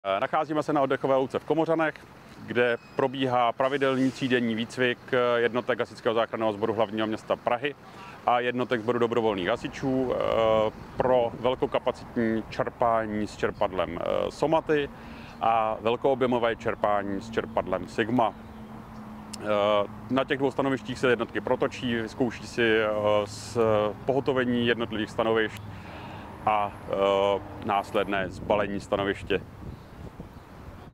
Nacházíme se na oddechové louce v Komořanech, kde probíhá pravidelný třídenní výcvik jednotek Hasičského záchranného sboru hlavního města Prahy a jednotek sboru dobrovolných hasičů pro velkokapacitní čerpání s čerpadlem Somaty a velkoobjemové čerpání s čerpadlem Sigma. Na těch dvou stanovištích se jednotky protočí, vyzkouší si pohotovení jednotlivých stanovišť a následné zbalení stanoviště.